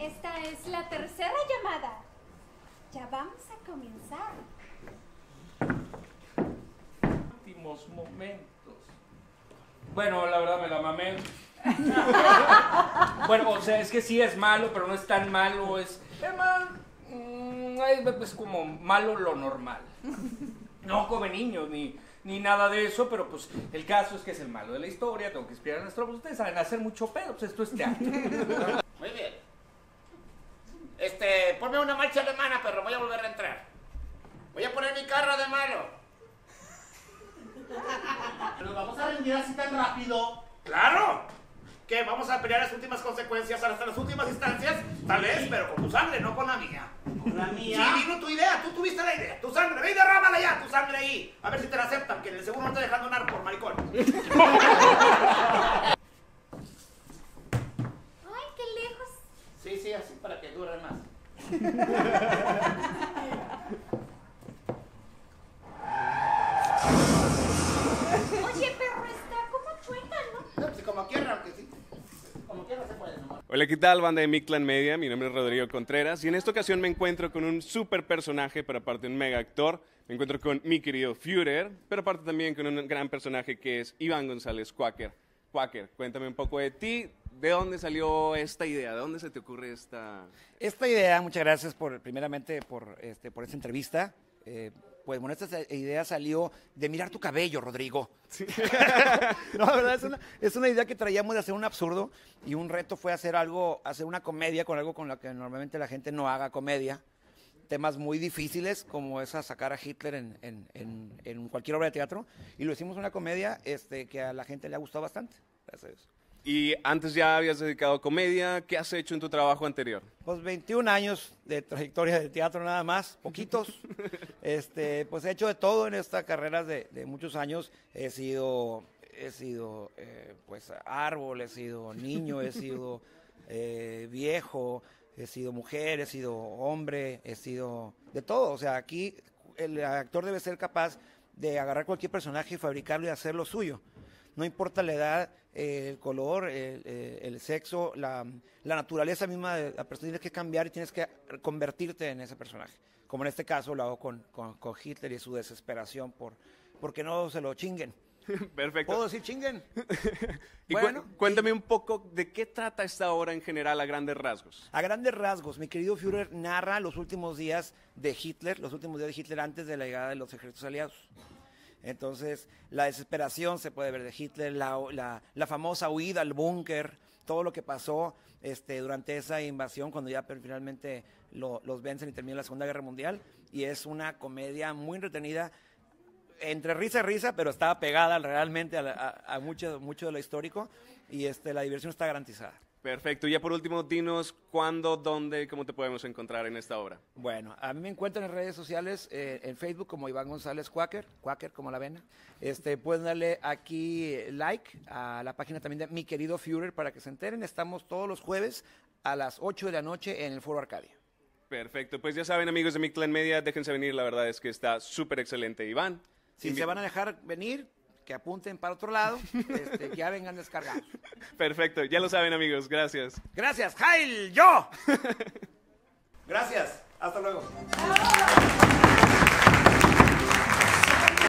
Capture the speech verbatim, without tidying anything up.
Esta es la tercera llamada. Ya vamos a comenzar. Últimos momentos. Bueno, la verdad me la mamé. Bueno, o sea, es que sí es malo, pero no es tan malo. Es, es como malo lo normal. No come niños ni, ni nada de eso, pero pues el caso es que es el malo de la historia. Tengo que inspirar a nuestro. Pues ustedes saben hacer mucho pedo, pues esto es teatro. Muy bien. Este, ponme una marcha alemana, perro, voy a volver a entrar. Voy a poner mi carro de malo. ¿Pero vamos a rendir así tan rápido? ¡Claro! ¿Qué? ¿Vamos a pelear las últimas consecuencias hasta las últimas instancias? Tal vez, pero con tu sangre, no con la mía. ¿Con la mía? Sí, vino tu idea, tú tuviste la idea. Tu sangre, ve y derrámala ya, tu sangre ahí. A ver si te la aceptan, que en el seguro no te dejan donar por maricón. ¡Ay, qué lejos! Sí, sí, así para que dure más. Oye, perro, está como chueca, ¿no? No, pues como quiera, aunque sí. Como quiera se puede, ¿no? Hola, ¿qué tal, banda de Mictlan Media? Mi nombre es Rodrigo Contreras y en esta ocasión me encuentro con un super personaje, pero aparte un mega actor. Me encuentro con mi querido Führer, pero aparte también con un gran personaje que es Iván González Quaker. Quaker, cuéntame un poco de ti. ¿De dónde salió esta idea? ¿De dónde se te ocurre esta...? Esta idea, muchas gracias por, primeramente por, este, por esta entrevista. Eh, pues bueno, esta idea salió de mirar tu cabello, Rodrigo. Sí. No, la verdad es una, es una idea que traíamos de hacer un absurdo y un reto fue hacer algo, hacer una comedia con algo con lo que normalmente la gente no haga comedia. Temas muy difíciles como es a sacar a Hitler en, en, en, en cualquier obra de teatro y lo hicimos una comedia este, que a la gente le ha gustado bastante. Gracias a Dios. Y antes ya habías dedicado a comedia. ¿Qué has hecho en tu trabajo anterior? Pues veintiún años de trayectoria de teatro nada más, poquitos. este, pues he hecho de todo en esta carrera de, de muchos años. He sido, he sido eh, pues árbol, he sido niño, he sido eh, viejo, he sido mujer, he sido hombre, he sido de todo. O sea, aquí el actor debe ser capaz de agarrar cualquier personaje y fabricarlo y hacerlo suyo. No importa la edad, eh, el color, el, eh, el sexo, la, la naturaleza misma de la persona, tienes que cambiar y tienes que convertirte en ese personaje. Como en este caso lo hago con, con, con Hitler y su desesperación por porque no se lo chinguen. Perfecto. ¿Puedo decir chinguen? Y Bueno, cu cuéntame y... un poco de qué trata esta obra en general a grandes rasgos. A grandes rasgos, mi querido Führer narra los últimos días de Hitler, los últimos días de Hitler antes de la llegada de los ejércitos aliados. Entonces, la desesperación se puede ver de Hitler, la, la, la famosa huida al búnker, todo lo que pasó este, durante esa invasión, cuando ya finalmente lo, los vencen y termina la Segunda Guerra Mundial. Y es una comedia muy entretenida, entre risa y risa, pero estaba pegada realmente a, a, a mucho, mucho de lo histórico y este, la diversión está garantizada. Perfecto. Y ya por último, dinos cuándo, dónde, cómo te podemos encontrar en esta obra. Bueno, a mí me encuentran en redes sociales, eh, en Facebook como Iván González Quaker, Quaker como la avena. Este, pueden darle aquí like a la página también de Mi Querido Führer para que se enteren. Estamos todos los jueves a las ocho de la noche en el Foro Arcadia. Perfecto. Pues ya saben, amigos de Mictlan Media, déjense venir. La verdad es que está súper excelente. Iván. Si se van a dejar venir, que apunten para otro lado, este, que ya vengan descargados. Perfecto, ya lo saben, amigos, gracias. Gracias, Jail, yo. Gracias, hasta luego. ¡Bravo!